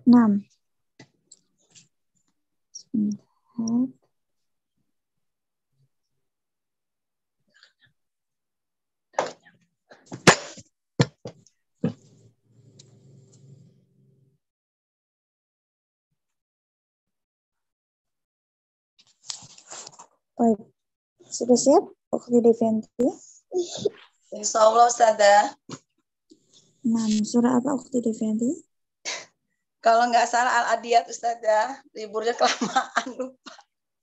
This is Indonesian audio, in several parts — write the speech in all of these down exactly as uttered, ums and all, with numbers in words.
Enam. Sebentar. Baik. Sudah siap? Ukhti Devianti? Insya Allah, Ustazah. Enam. Surah apa Ukhti Devianti? Kalau nggak salah Al-Adiyat, Ustazah. Liburnya kelamaan, lupa.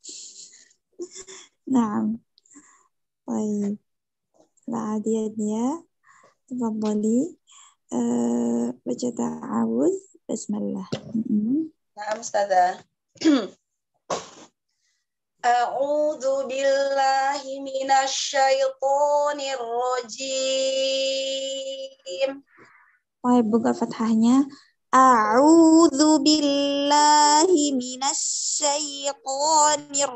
Enam. Baik. Al-Adiyat ya. Tafadhali. Uh, baca ta'awuz. Bismillah. Mm-hmm. Nah, Ustazah. A'udzu billahi minasyaitonir rajim. Baik, buka fathahnya. A'udzu billahi minasyaitonir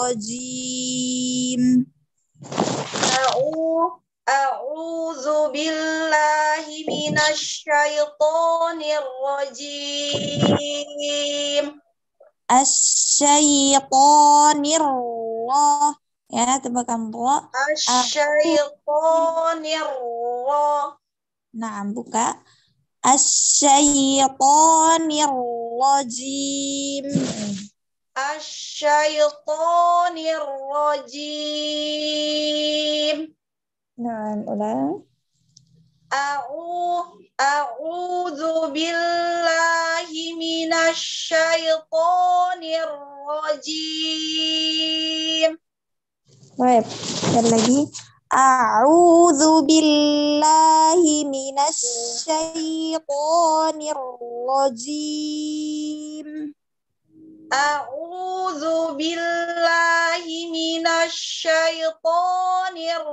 rajim. A'udzu A'udzu billahi minasyaitonir rajim. Asyaitonir rajim. Ya, tebakan ra. Asyaitonir rajim. Nah, buka. Asyaitonir rajim. Asyaitonir rajim. Nah, ulang. A'u A'udzu billahi minasyaitonir rajim. Baik, dan lagi. A'udzu billahi minasyaitonir rajim. A'udzu billahi minasyaitonir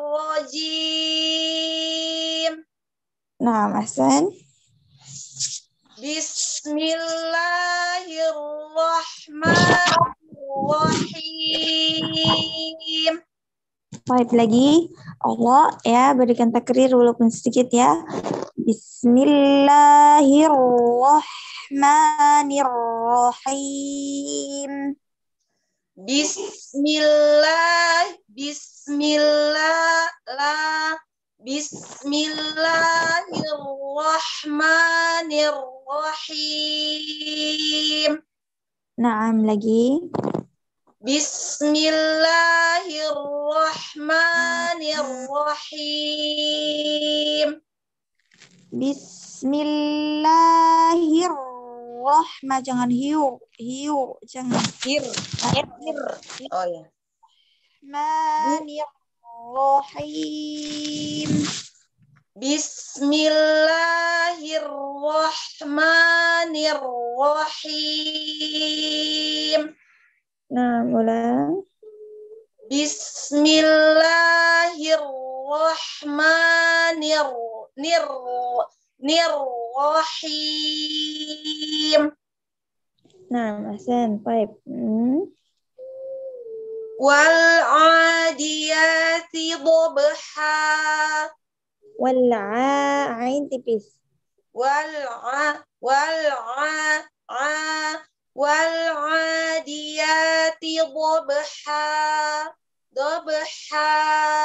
rajim. Nah, Hasan. Bismillahirrahmanirrahim. Baik, lagi. Allah ya, berikan takrir walaupun sedikit ya. Bismillahirrahmanirrahim. Bismillah, Bismillah, Bismillahirrahmanirrahim. Naam, lagi. Bismillahirrahmanirrahim. Bismillahirrahmanirrahim. Jangan hiu, hiu, jangan. Hir, hir. Oh ya. Bismillahirrahmanirrahim. Bismillahirrahmanirrahim. Nah, ulang. Bismillahirrahmanirrahim. Nah, Hasan, baik. Hmm. Wal adiyati dhabha. Wal ain tipis. Wal a wal a a wal adiyati dhabha. Dhabha.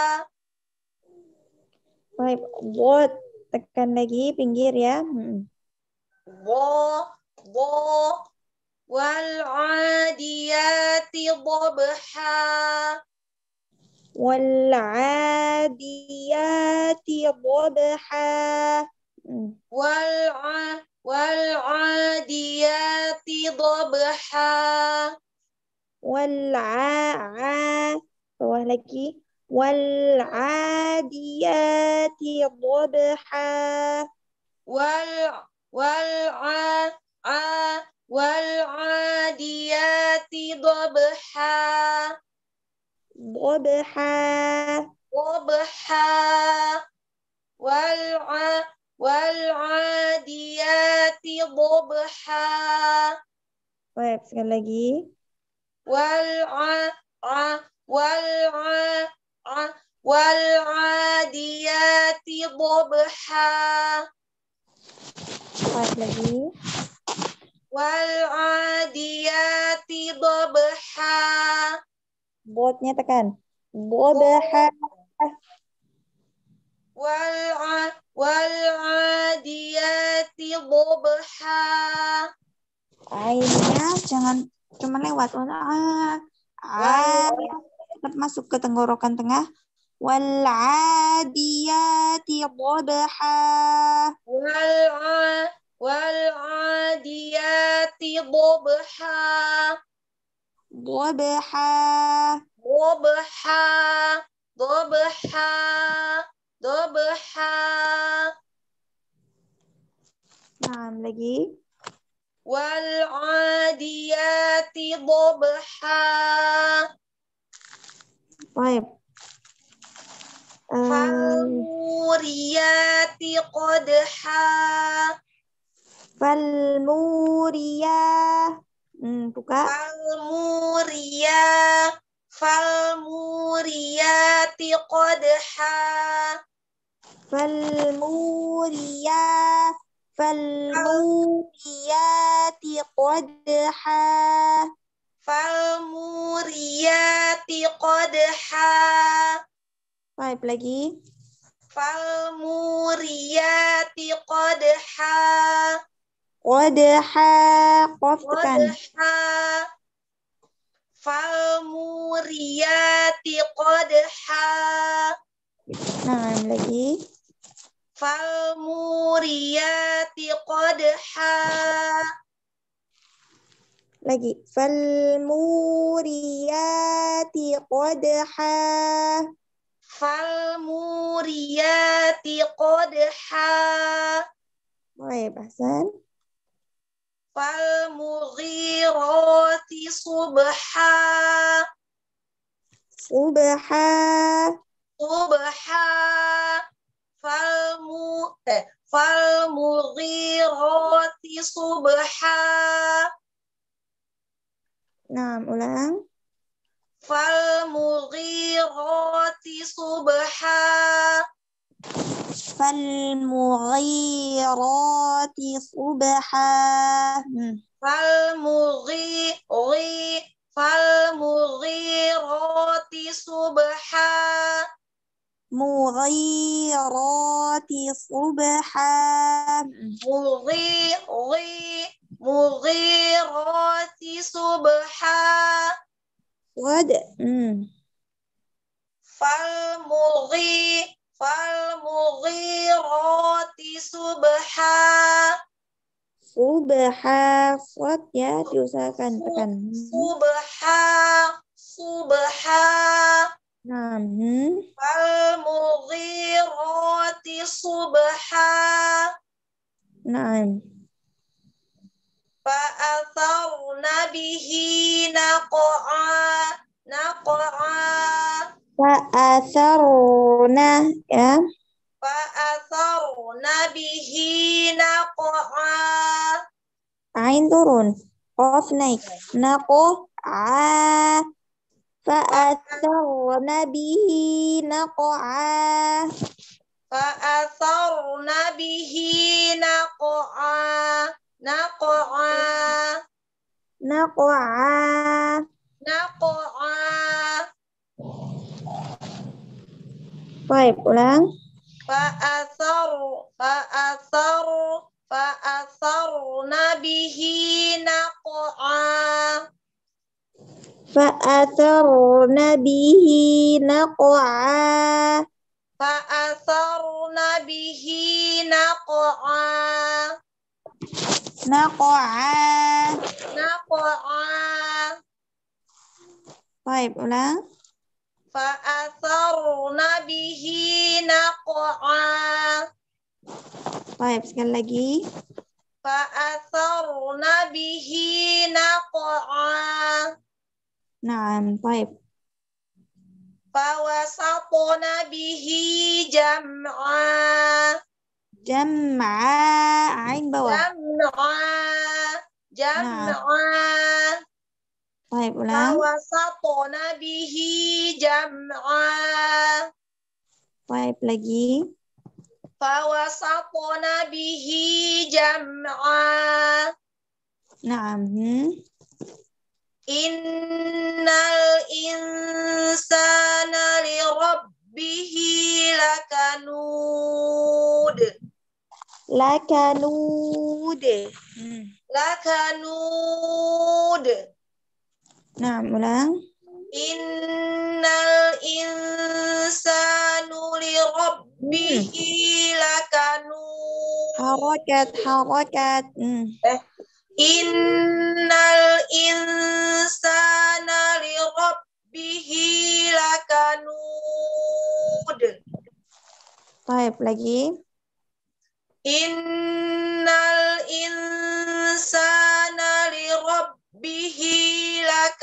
Baik, buat tekan lagi pinggir ya. Hmm. Bo bo wal adiyati dhabha. Wal adiyati dhabha. Wal wal adiyati dhabha. Wal a bawah lagi. Wal adiyati dhabha. Wal wal a a wal adiyati dhabha. Dhabha. Dhabha. Wal wal adiyati dhabha. Baik, sekali lagi. Wal a wal a wal adiyati dhabha. Baik lagi. Wal'adiyati dhabha. Botnya tekan. Dhabha. Wal'a wal'adiyati dhabha. Ainnya jangan cuma lewat. Ah, ah, cepat masuk ke tenggorokan tengah. Wal'adiyati dhabha. Wal'a wal'adiyati dhabha. Dhabha. Dhabha. Dhabha. Dhabha. Nah, lagi. Wal'adiyati dhabha. Baik. Falmuriyati qadha. Falmuriyah. Hmm, buka. Falmuriyah. Falmuriyati qadha. Falmuriyah. Falmuriyati qadha. Falmuriyati qadha. Baik, lagi. Falmuriyati qadha. Qadha. Qaf tekan. Qadha. Falmuriyati qadha. Nah, lagi. Falmuriyati qadha. Lagi. Falmuriyati qadha. Falmuriyati qadha. Baik, Hasan. Falmughirati subha. Subha. Subha. Falmu eh falmughirati subha. Nah, ulang. Falmughirati subha. Falmughirati subha. Hmm. Falmughi falmughirati subha. Mughirati subha. Mughi mughirati subha. Wad. Hmm. Falmughi falmughirati subha. Subha. Wad ya, diusahakan tekan. Subha. Subha. Nah, hmm. Falmughirati subha. Nah. Fa'atharna bihi naqa'a. Naqa'a. Fa'atharna ya. Fa'atharna bihi naqa'a. Ain turun. Qaf naik. Naqa'a. Fa'atharna bihi naqa'a. Fa'atharna bihi naqa'a. Naqa'a. Naqa'a. Naqa'a. Baik, ulang. Fa'atharu fa'atharu fa'atharna bihi naqa'a. Fa'atharna bihi naqa'a. Fa'atharna bihi naqa'a. Naqa'a. Naqa'a. Baik, ulang. Fa'atharna bihi naqa'a. Baik, sekali lagi. Fa'atharna bihi naqa'a. Nah, baik. Fawasatna bihi jam'a. Jam'a. Ain bawah. Jam'a. Jam'a. Baik, ulang. Fawasatna bihi jam'a. Baik, lagi. Fawasatna bihi jam'a. Naam. Hmm. Innal insana li rabbihi lakanud. Lakanud. Hmm. Lakanud. Naam, ulang. Innal insanu li rabbihi lakanud. Harakat, harakat. Hmm. Eh, innal insana li rabbihi lakanud. Baik, lagi. Innal insana li rabbihi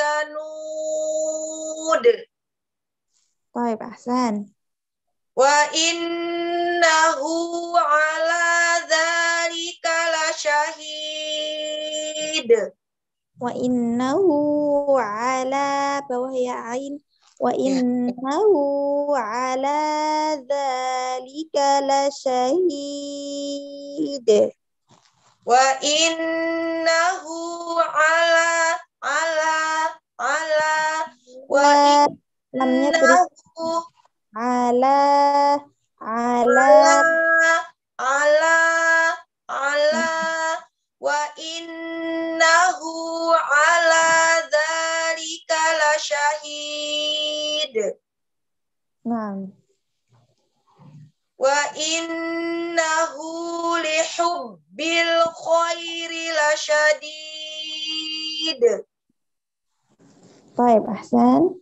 lakanud. Baik, ahsan. Wa innahu ala dzalika lasyahid. Wa innahu ala bawah ya ain. Wa innahu ala dzalika lasyahid. Wa innahu ala ala ala wa Lamnya tulis innahu ala ala ala ala wa innahu ala dzalika lasyahid. Naam. Wa innahu lihubbil khairi lasyadid. Baik, ahsan.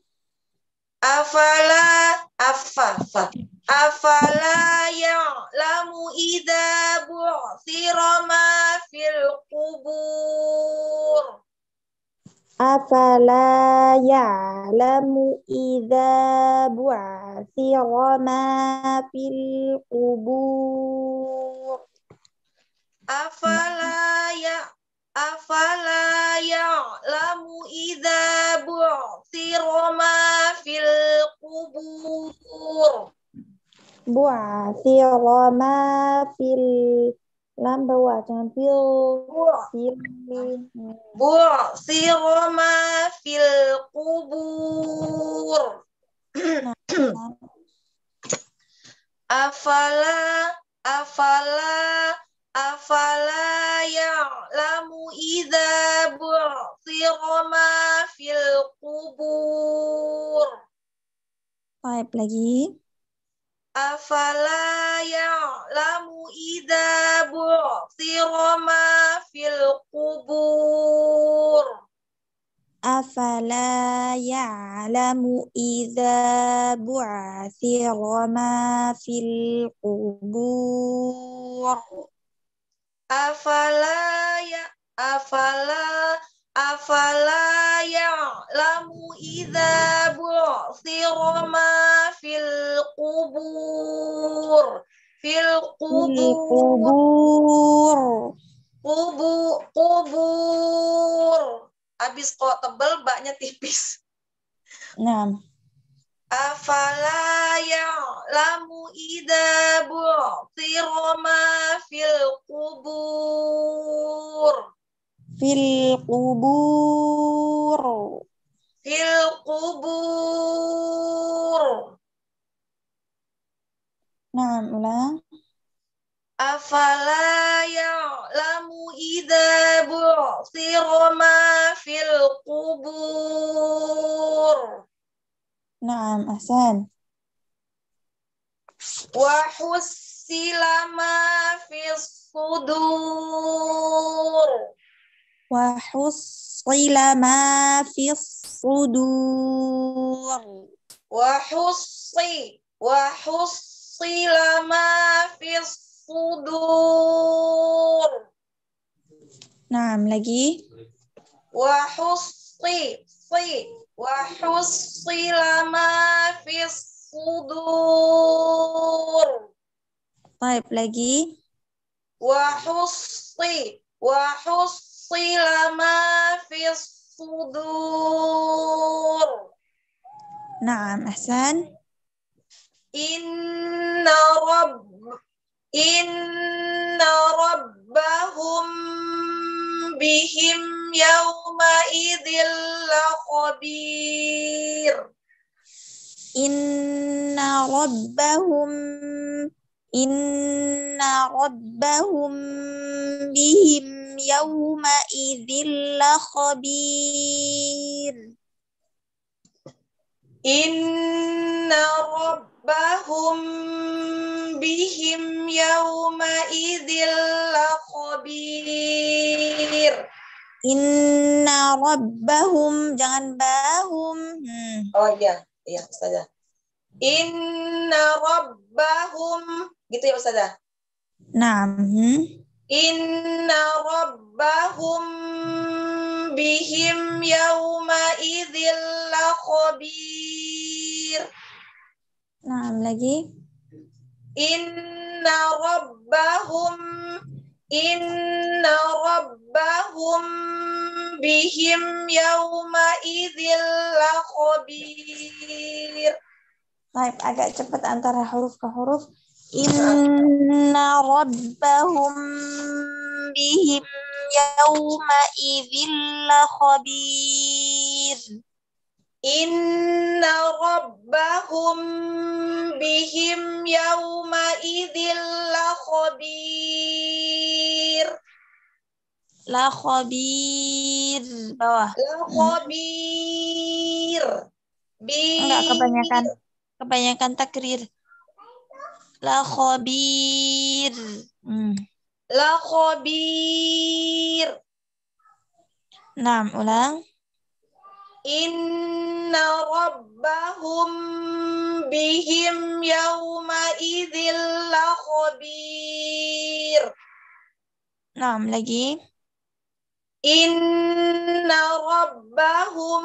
Afala afafa afala ya'lamu idza bu'thira ma fil qubur. Afala ya'lamu idza bu'thira ma fil qubur. Afala ya afala ya'lamu idza bu'thira ma fil qubur. Bu'thira ma fil lam bawah jangan fil fil. Bu'thira ma fil qubur. Afala afala afala ya'lamu idza bu'thira ma fil qubur. Baik, lagi. Afala ya'lamu idza bu'thira ma fil qubur. Afala ya'lamu idza bu'thira ma fil qubur. Afala ya afala afala ya'lamu idza bu'thira ma fil qubur. Fil qubur. Kubur. Kubur. Kubur. Habis kok tebel, baknya tipis. Nah. Afala ya'lamu idza bu'thira ma fil qubur. Fil qubur. Fil qubur. Nah, ulang. Afala ya'lamu idza bu'thira ma fil qubur. Naam, ahsan. Wa hussila ma fis sudur. Wa hussila ma fis sudur. Wa hussi wa hussila ma fis sudur. Naam, lagi. Wa hussi si wa hussila ma fis sudur. Baik, lagi. Wa hussi wa hussila ma fis sudur. Naam, ahsan. Inna rabb inna rabbahum bihim yawma idzil lakhabir. Inna rabbahum Inna rabbahum bihim yawma idzil lakhabir. Inna rabbahum bihim yawma idzil lakhabir. Inna rabbahum, jangan bahum. Hmm. Oh iya, iya Ustazah. Inna rabbahum, gitu ya Ustazah. Nah, hmm. Inna rabbahum bihim yawma idzil lakhabir. Nah, lagi. Inna rabbahum Inna rabbahum bihim yawma idzil lakhabir. Baik, agak cepat antara huruf ke huruf. Inna rabbahum bihim yawma idzil lakhabir. Inna rabbahum bihim yawma idzil lakhabir. Lakhabir, bawah. Lakhabir. Enggak, kebanyakan kebanyakan takrir. Lakhabir. Hmm. Lakhabir. Nah, ulang. Inna rabbahum bihim yawma idzil lakhabir. Nah, lagi. Inna rabbahum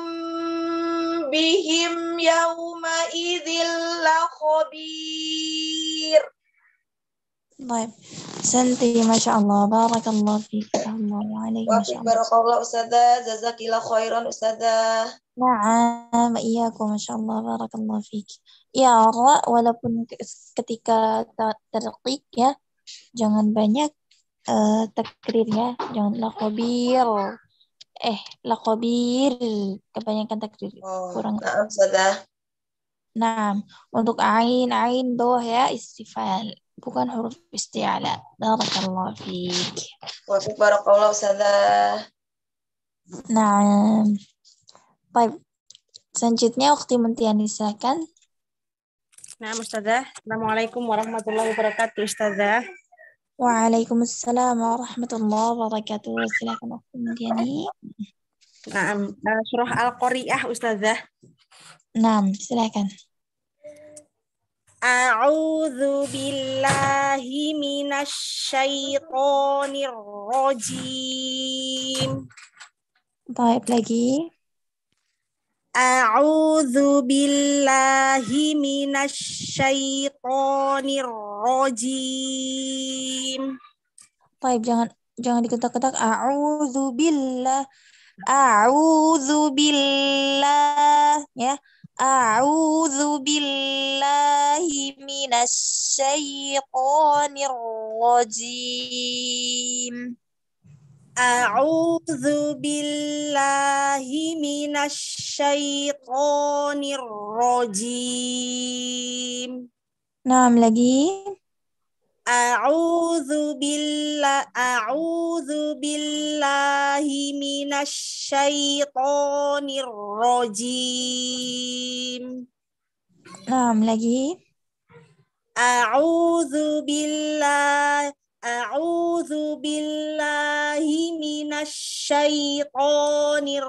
bihim yawma idzil lakhabir. Baik. Santi, Masya Allah. Barakallah fiik. Alhamdulillah. Wafik barakallah Ustazah. Jazakillah khairan Ustazah. Naam, iyyakum, Masya Allah. Barakallah fiik. Ya, Ra, walaupun ketika terqiq ya, jangan banyak uh, takrir ya. Jangan lakhabir. Eh, lakhabir. Kebanyakan takrir. Oh, Kurang. nah Ustazah. Nah, untuk ain, ain doh ya istifal, bukan huruf isti'ala. Barakallahu fiik. Wafik barakallah Ustazah. Nah, baik. Selanjutnya Ukhti Muntiani silakan. Nah, Ustazah. Assalamualaikum warahmatullahi wabarakatuh, Ustazah. Waalaikumsalam warahmatullahi wabarakatuh. Silakan Ukhti Muntiani. Nah, uh, surah Al-Qari'ah, Ustazah. Nah, silakan. A'udzu billahi minasy syaithanir rajim. Baik, lagi. A'udzu billahi minasy syaithanir rajim. Baik, jangan jangan diketak-ketak. A'udzu billah. A'udzu billah ya. A'udzu billahi minasy syaithanir rajim. A'udzu billahi minasy syaithanir rajim. Nah, lagi. A'udzu billah a'udzu billahi minasy syaithanir rajim. Nah, lagi. A'udzu billahi a'udzu billahi minasy syaithanir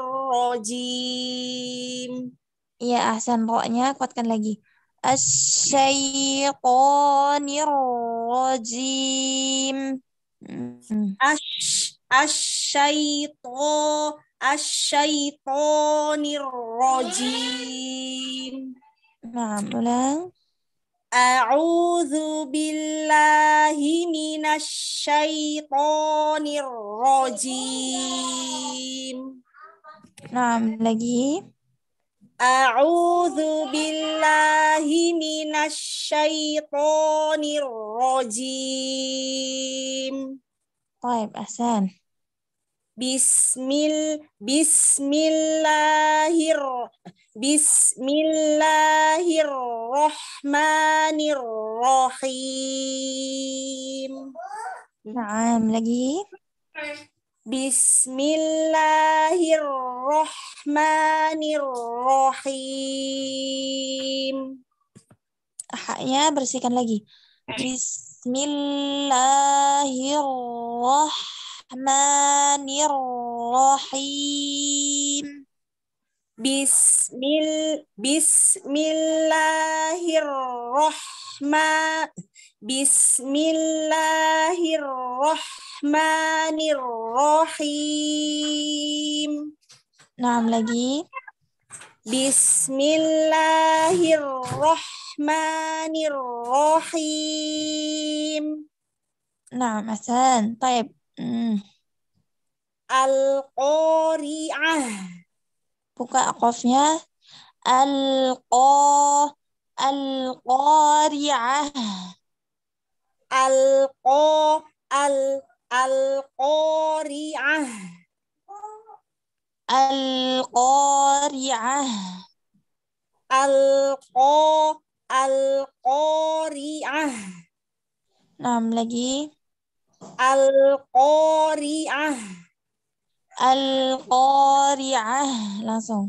rajim. Iya, ahsan, ro-nya kuatkan lagi. Asy-syaithanir rajim. Hmm. Ash asyaiton asyaitonir rajim. Nah, ulang. A'udzu billahi minasy syaitonir rajim. Nah, lagi. A'udzu billahi minasy syaitonir rajim. Baik, ahsan. Bismil Bismillahir Bismillahirrahmanirrahim. Naam, lagi. Bismillahirrahmanirrahim. Haknya bersihkan lagi. Bismillahirrahmanirrahim. Bismil Bismillahirrahman Bismillahirrahmanirrahim. Naam, lagi. Bismillahirrahmanirrahim. Naam, ahsan. Taib. Hmm. Al-Qari'ah. Buka qafnya. Al-qa Al-Qari'ah. Al-qa al Al-Qari'ah. Al-Qari'ah. Al-qa Al-Qari'ah. Naam, lagi. Al-Qari'ah. Al-Qari'ah. Langsung.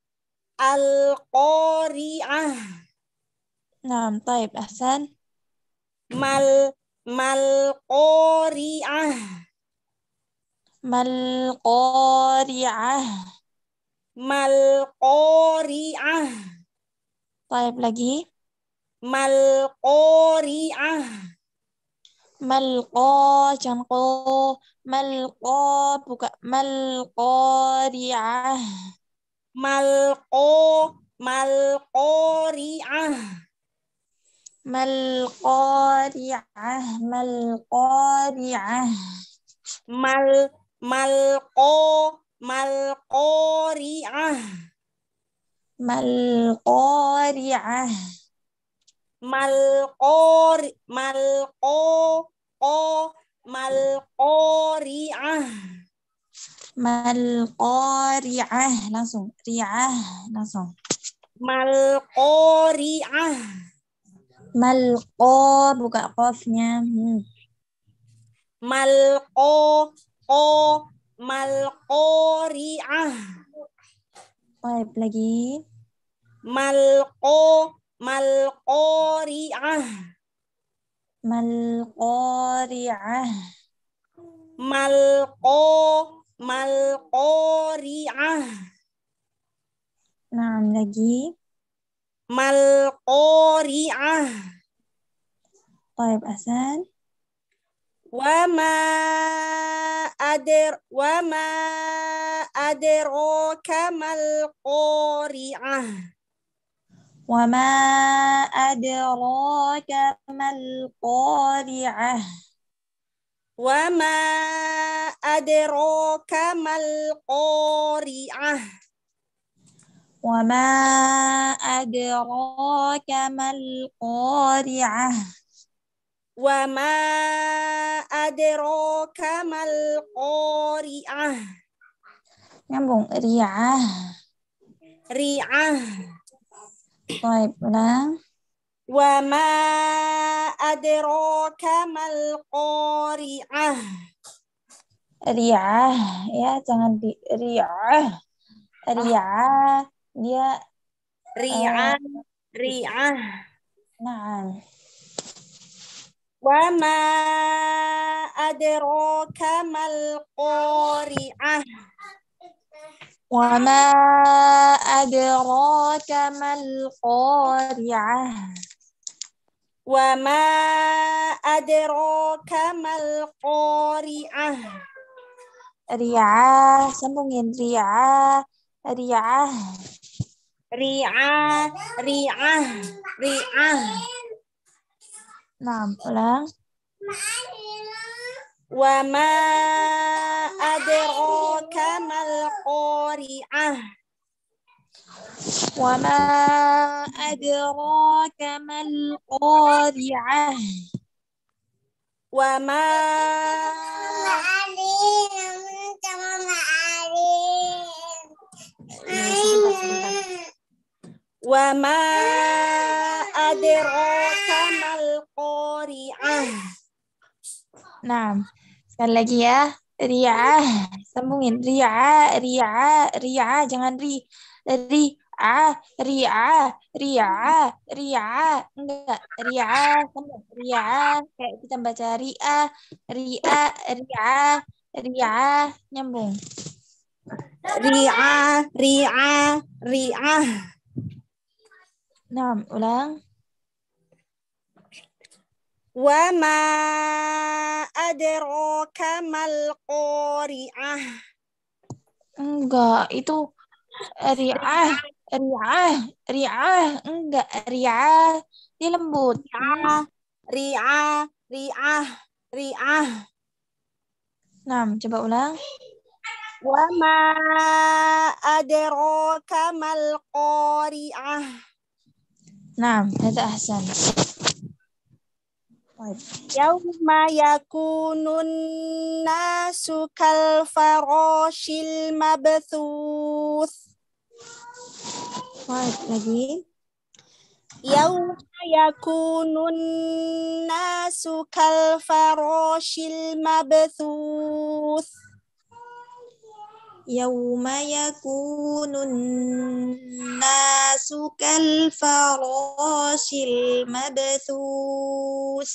Al-Qari'ah. Naam, taib. Ahsan. Mal Mal Qari'ah. Mal Qari'ah. Mal Qari'ah. Taib, lagi. Mal Qari'ah. Mal qa jangan qa. Mal qa buka. Mal Qari'ah. Mal qa Mal Qari'ah. Mal Qari'ah. Mal Qari'ah. Mal Mal qa Mal Qari'ah. Mal Qari'ah. Mal Qari Mal qa qa Mal Qari'ah. Mal Qari'ah. Langsung. Ri'ah. Langsung. Mal Qari'ah. Mal qa buka qafnya. Hmm. Mal qa qa Mal Qari'ah. Taib, lagi. Mal qa Mal Qari'ah. Mal Qari'ah. Mal qa Mal Qari'ah. Naam, lagi. Mal Qari'ah. Taib, ahsan. Wa ma adir wa ma adraka mal qari'ah. Wa ma adraka mal qari'ah. Wa ma adraka mal qari'ah. Wa ma adraka mal qari'ah. Wa ma adraka mal qari'ah. Nyambung. Ri'ah. Ri'ah. Taib, ulang. Wa ma adraka mal qari'ah. Ri'ah. Ya, jangan di ri'ah. Ri'ah. Dia. Ri'ah. Ri'ah. Naam. Wa ma adraka mal qari'ah. Wa ma adraka mal qari'ah. Wa ma adraka mal qari'ah. Ri'ah, sambungin. Ri'ah. Ri'ah. Ri'ah. Ri'ah. Ri'ah. Naam, ulang. Wa ma adraka mal qari'ah. Wa ma adraka mal qari'ah. Wa ma Wa ma adraka mal qari'ah. Nah, sekali lagi ya. Ri'ah. Sambungin. Ri'ah, ri'ah, ri'ah. Jangan ri. Ri'ah, ri'ah, ri'ah, ri'ah. Enggak. Ri'ah. Sambung. Ri'ah. Kayak kita baca ri'ah, ri'ah, ri'ah, ri'ah. Nyambung. Ri'ah, ri'ah, ri'ah. Nah, ulang. Wa ma adraka mal qari'ah. Enggak, itu ri'ah, ri'ah, ri'ah. Enggak, ri'ah. Dia lembut. Ri'ah, ri'ah, ri'ah, ri'ah. Nah, coba ulang. Wa ma adraka mal qari'ah. Nah, هذا أحسن. طيب. Yauma yakunun nasu kal farashil mabthuth. طيب lagi. Yauma yakunun nasu kal farashil mabthuth. Yauma yakunun nasu kal farashil mabthus.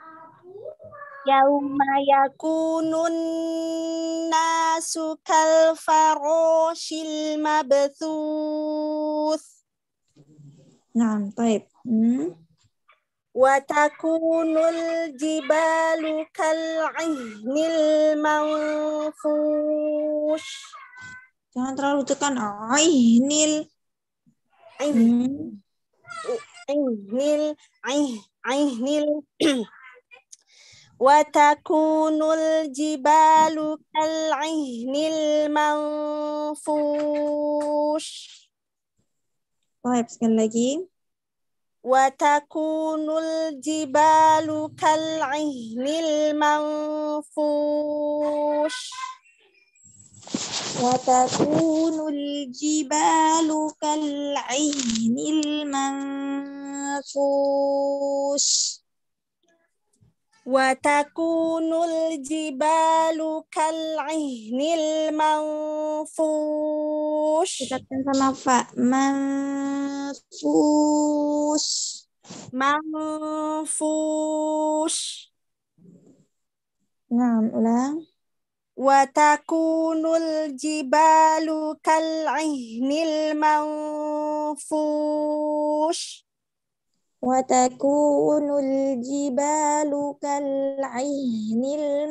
Yauma yakunun nasu kal farashil mabthuth. Nah, طيب. Hmm. Wa takunul jibalu kal'ihnil manfush. Jangan terlalu tekan ainil. Hmm. Ainil, ainil. Wa takunul jibalu kal'ihnil manfush. طيب sekali lagi. Wa takunul jibalu kal'ihnil manfush. Wa takunul jibalu kal'ainil manfush. Wa takunul jibalu kal'ihnil manfush. Dekatkan sama fa. Manfush. Manfush. Nah, ulang. Wa takunul jibalu kal'ihnil manfush. Wa takunul jibalu kal'ainil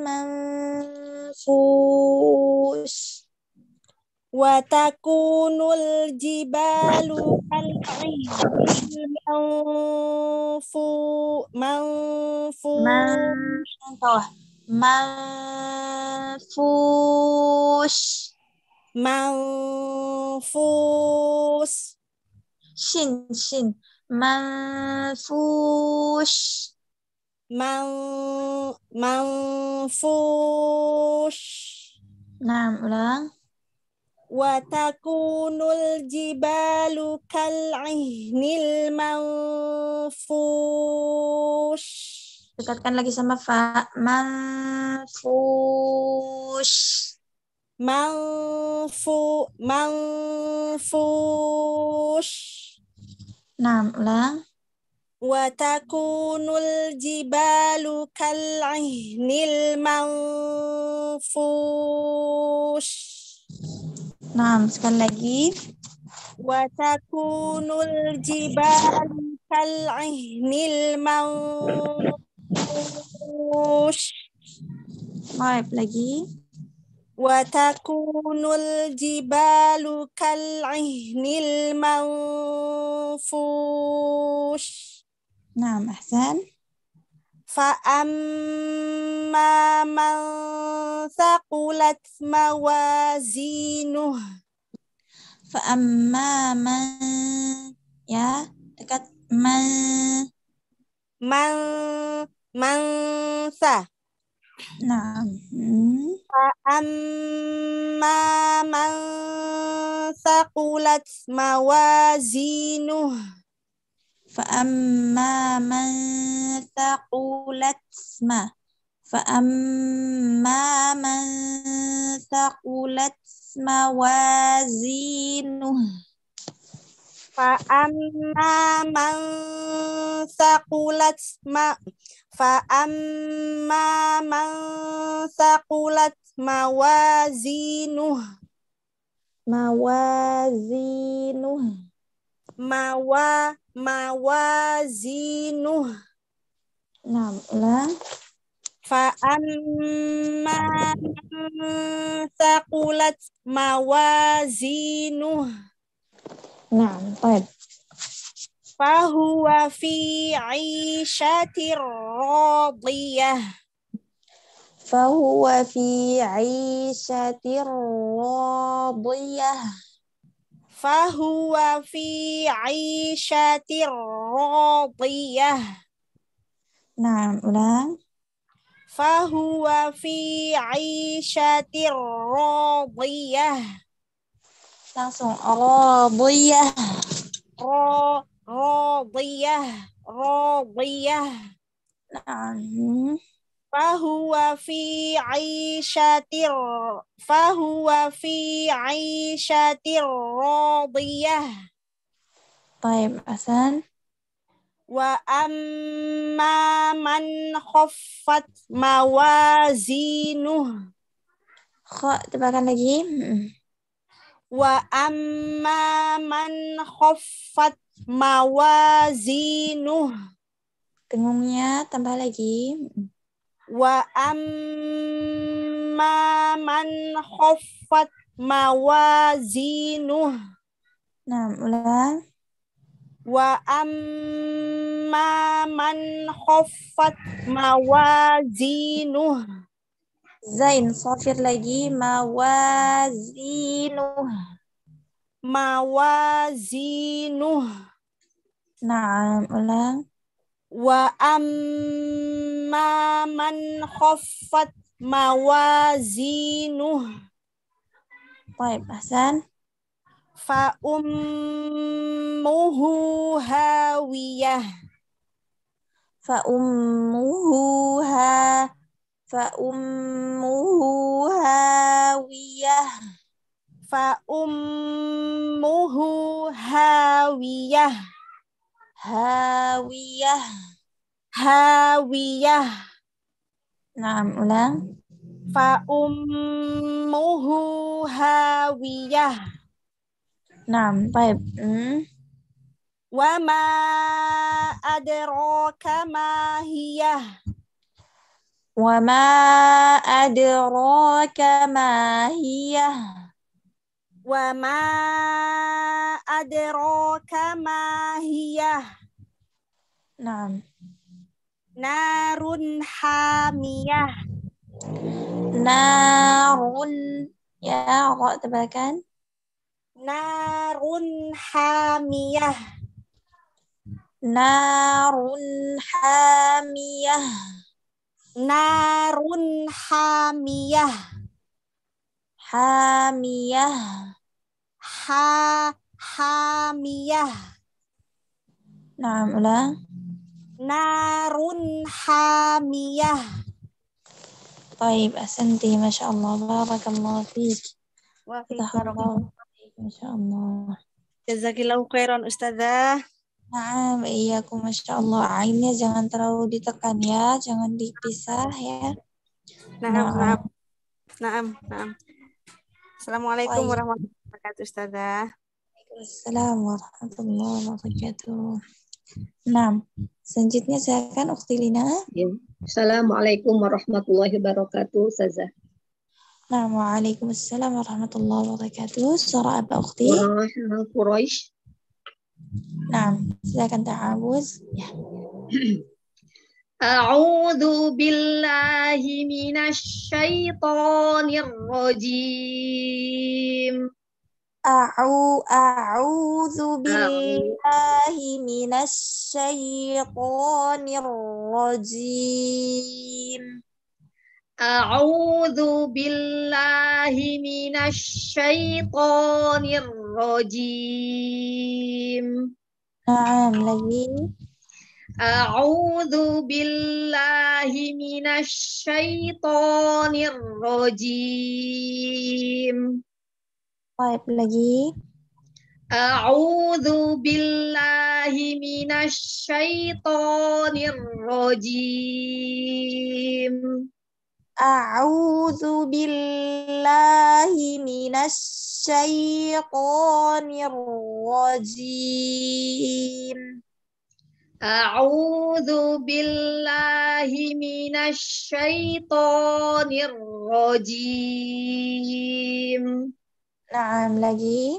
manfush. Wa takunul jibalu kal'ihnil manfu manfu Manfush. manfus. Shin, shin. Manfush. Man manfush. Nah, ulang. Wa takunul jibalu kal'ihnil manfush. Dekatkan lagi sama fa. Manfush. Manfu manfush. Nah, ulang. Wa takunul jibalu kal'ihnil manfush. Nah, sekali lagi. Wa takunul jibalu kal'ihnil manfush. Baik, lagi. Wa takunul jibalu kal'ihnil manfush. Nah, ahsan. Fa amma man thaqulat mawazinuh. Fa amma man, ya, dekat man. Man man sa. Nah. Hmm. Fa amma man thaqulat thaqulat mawazinuh. فأما من ثقلت ما فأما من ثقلت موازينه Fa'amma man thaqulat ma Fa'amma man thaqulat mawazinuh موازينه mawa mawazinuh نعم ulang Fa'amma man thaqulat mawazinuh نعم طيب fahuwa fi 'ishatir radiyah فهو في عيشة راضية fahuwa fi 'ishatir radiyah نعم ulang fahuwa fi 'ishatir radiyah langsung راضية ra radiyah radiyah نعم fahuwa fi 'ishatir fahuwa fi 'ishatir radiyah طيب أحسن wa amma man khaffat mawazinuh خاء tebakan lagi wa amma man khaffat mawazinuh dengungnya tambah lagi wa amma man khaffat mawazinuh nah ulang wa amma man khaffat mawazinuh zain safir lagi mawazinuh mawazinuh nah ulang wa amma man khaffat mawazinuh طيب أحسن fa ummuhu hawiyah فأمه ها فأمه هاوية fa ummuhu hawiyah هاوية hawiyah نعم ulang fa ummuhu hawiyah نعم طيب أمم. wa ma adraka ma hiyah وما أدراك ما هي wa ma adraka ma hiyah نعم narun hamiyah نار يا راء tebakan narun hamiyah نار حامية narun hamiyah حامية ha hamiyah نعم ulang narun hamiyah طيب أحسنتي ما شاء الله بارك الله فيك wa فتح الله عليك ما شاء الله jazakillahu khairan ustazah. Nah, iyakum masya Allah. Ainnya jangan terlalu ditekan ya, jangan dipisah ya. Naam, Nah, naam, naam, naam. Assalamualaikum baik. warahmatullahi wabarakatuh ustazah. Waalaikumsalam warahmatullahi wabarakatuh. Nah, selanjutnya silakan Ukhti Lina. Ya. Assalamualaikum warahmatullahi wabarakatuh, Ustazah. Nah, waalaikumsalam warahmatullahi wabarakatuh. Surah apa Ukhti? Surah Quraisy. Nah, silakan ta'awuz. Ya. A'udzu billahi minasy syaithanir rajim. A'u a'udzu billahi minasy syaithanir rajim. A'udzu billahi minasy syaithanir rajim. Naam, lagi. A'udzu billahi minasy syaithanir rajim. Baik, lagi. A'udzu billahi minasy syaithanir rajim. A'udzu billahi minasy syaithanir rajim. A'udzu billahi minasy syaithanir rajim. Naam, lagi.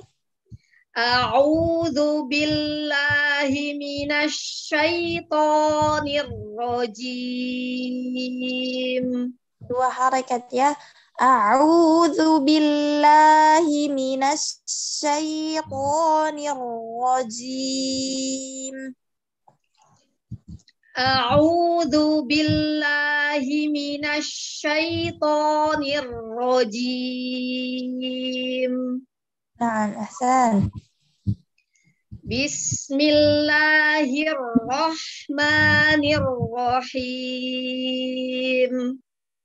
A'udzu billahi minasy syaithanir rajim. Dua harakat ya. A'udzu billahi minasy syaithanir rajim. A'udzu billahi minasy syaithanir rajim. Naam, ahsan. Bismillahirrahmanirrahim.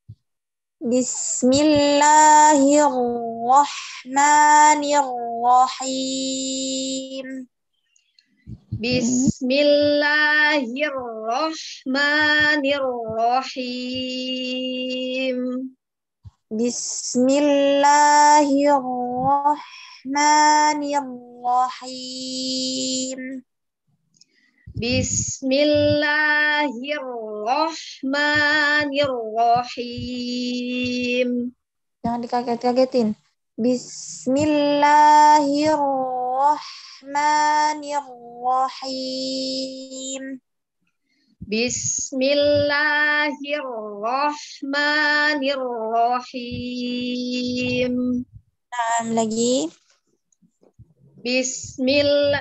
Bismillahirrahmanirrahim. Bismillahirrahmanirrahim. Bismillahirrahmanirrahim. Bismillahirrahmanirrahim. Jangan dikaget-kagetin. Bismillahirrahmanirrahim. Bismillahirrahmanirrahim. Naam, lagi. Bismillah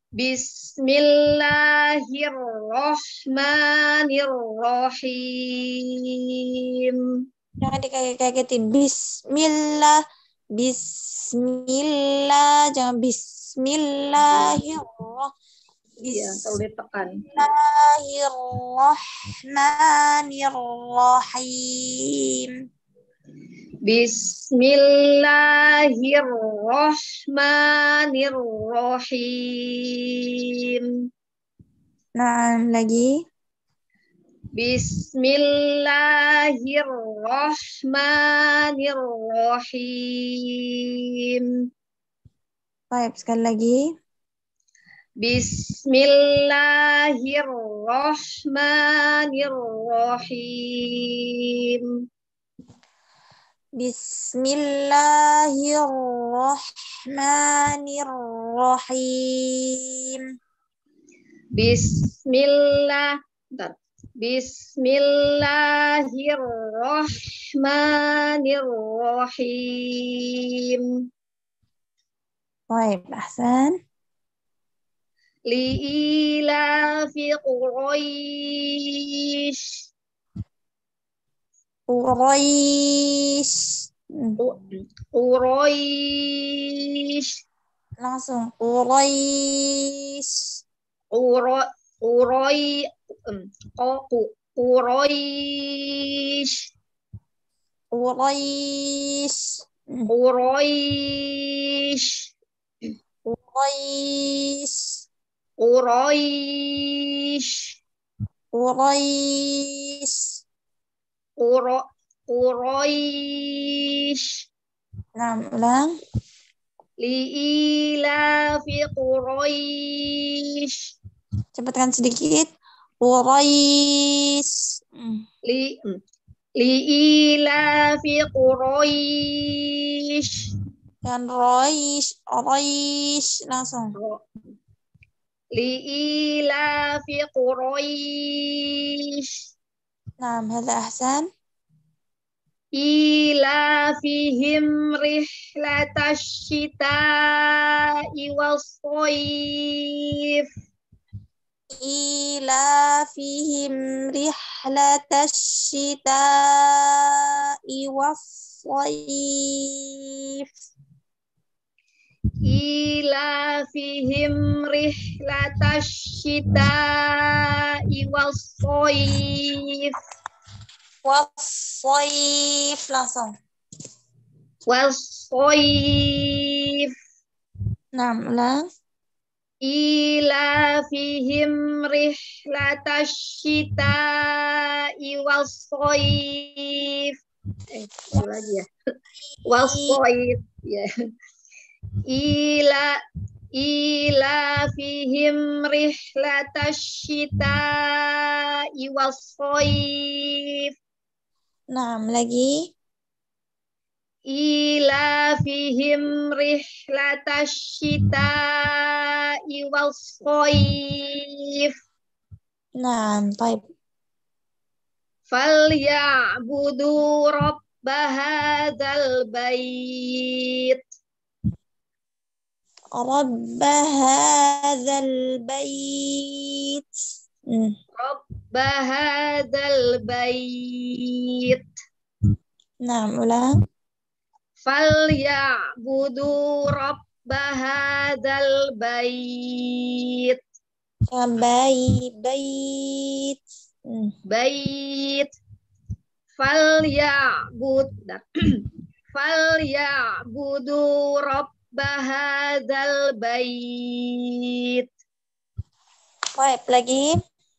Bismillahirrahmanirrahim. Jangan dikaget-kagetin. Bismillah. Bismillah. Jangan bismillahirrahmanirrahim. Ya, kalau ditekan. Bismillahirrahmanirrahim. Bismillahirrahmanirrahim. Nah, lagi. Bismillahirrahmanirrahim. Baik, sekali lagi. Bismillahirrahmanirrahim. Bismillahirrahmanirrahim. Bismillah. Bentar. Bismillahirrahmanirrahim. Baik, ahsan. Li'ilafi Quraisy. Quraisy. Quraisy. Langsung. Quraisy. Qura Qurai Quraisy. Quraisy. Quraisy. Quraisy. Quraisy. Quraisy. Qura Quraisy. Nah, ulang. Li'ilafi Quraisy. Cepatkan sedikit. Quraisy. Li Li'ilafi Quraisy. Dan Quraisy, Quraisy langsung. Li'ilafi Quraisy. Nah, هذا أحسن. Ilafihim rihlatash syita'i was-shayf. Ilafihim rihlatash syita'i was-shayf. ilafihim rihlatasyita'i was-shayf Was-shayf langsung. was-shayf Nah, ulang. ilafihim rihlatasyita'i was-shayf. Eh, itu lagi ya. Was-shayf ya. Ila ilafihim rihlatasyita'i was-shayf. Nah, lagi. Ilafihim rihlatasyita'i was-shayf. Nah, baik. Falyabudu rabba hadzal bait. Rabba hadzal bait. Hmm. Rabba hadzal bait. Nah, ulang. Falyabudu rabba hadzal bait. Bait, bait. Hmm. Bait. Falyabud. Falyabudu rabba hadzal bait. Baik, lagi.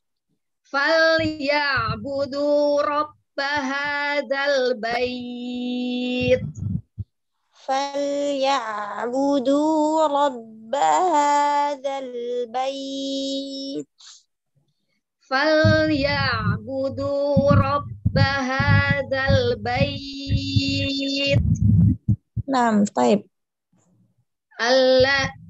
Falyabudu rabba hadzal bait. Falyabudu rabba hadzal bait. Falyabudu rabba hadzal bait. Nah, baik. Alla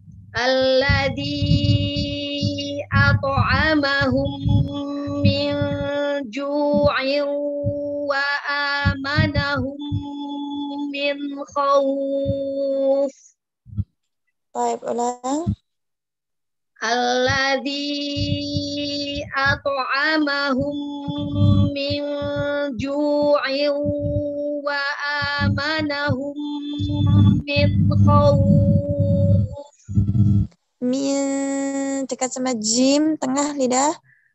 alladzi at'amahum min ju'in wa amanahum min khauf. Baik, ulang. Alladzi at'amahum min ju'in wa amanahum min khauf. Min dekat sama jim tengah lidah.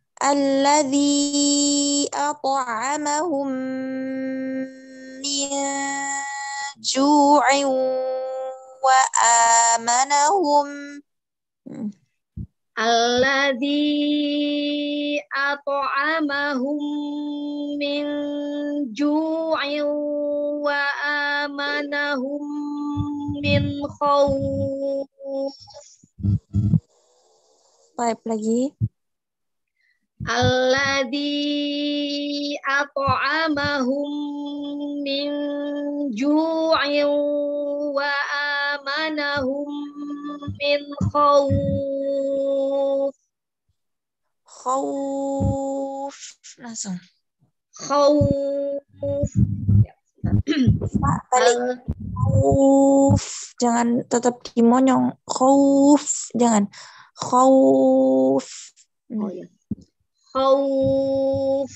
Alladzi at'amahum min ju'in wa amanahum. Hmm. Alladzi at'amahum min ju'in wa amanahum min khauf. Baik, lagi. Alladzi at'amahum min ju'in wa amanahum min khauf. Khauf langsung. Khauf. Pak, balik. Khauf. Jangan tetap dimonyong. Khauf. Jangan. Khauf. Oh ya. Khauf.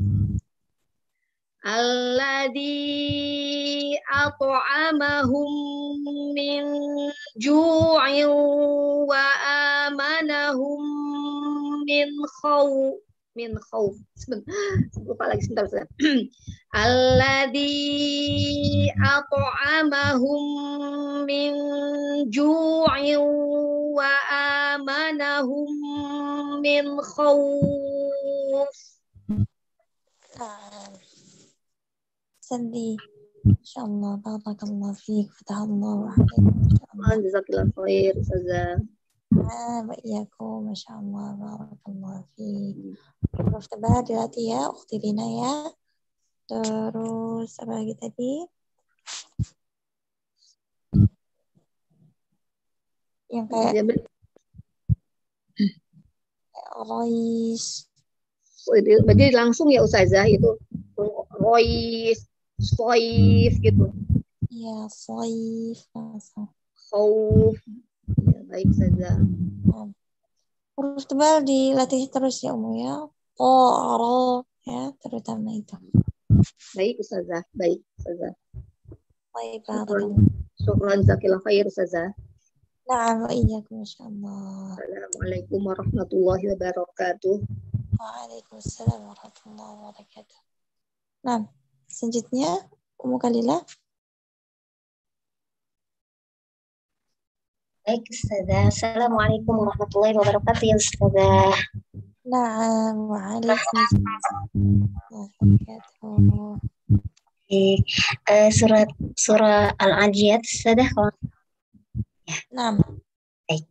Alladzi at'amahum min ju'in wa amanahum min khauf. Min khauf. Lupa lagi sebentar, sebentar. Alladzi at'amahum min ju'in wa amanahum min khauf. Sandi. Insyaallah. Barakallahu fiik. Fatahallahu alaikum. Jazakallahu khair, Ustazah. Ah, wa iyyakum. Masyaallah. Barakallahu fiik. Huruf tebal dilatih ya, Ukhti Lina ya. Terus apa lagi tadi? Yang kayak Ya, Rois. Jadi langsung ya Ustazah itu Rois, Soif gitu. Ya, Soif langsung. Khauf. Ya, baik Ustazah. Huruf tebal dilatih terus ya Umu ya. Qara ya, terutama itu. Baik Ustazah, baik Ustazah. Baik, Syukran, syukran, jazakallahu khair Ustazah. Na'am wa iyyakum masyaallah. Assalamualaikum warahmatullahi wabarakatuh. Waalaikumsalam warahmatullahi wabarakatuh. Nah, selanjutnya Ummu Kalilah. Baik, Ustazah. Assalamualaikum warahmatullahi wabarakatuh ya Ustazah. Na'am waalaikumsalam warahmatullahi wabarakatuh. Di eh, surat surah Al-Adiyat, Ustazah. Kalau Na'am. baik.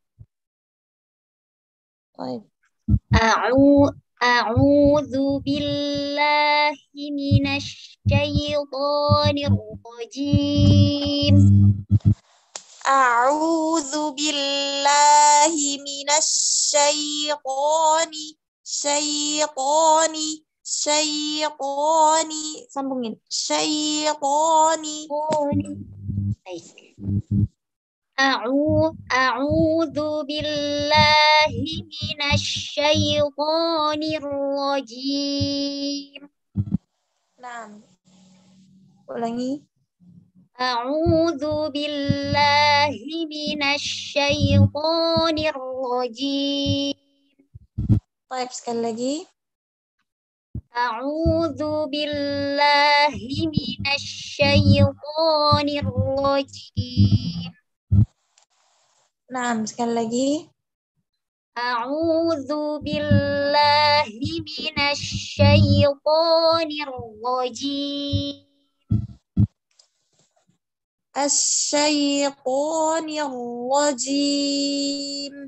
Baik. A'u A'udzu billahi minasy syaithanir rajim. A'udzu billahi minasy syaitani syaitani syaitani sambungin syaitani. Baik. A'u A'udzu billahi minasy syaithanir rajim. Nah, ulangi. A'udzu billahi minasy syaithanir rajim. Baik, sekali lagi. A'udzu billahi minasy syaithanir rajim. Nah, sekali lagi. A'udzu billahi minasy syaithanir rajim. Asy-syaitonir rajim.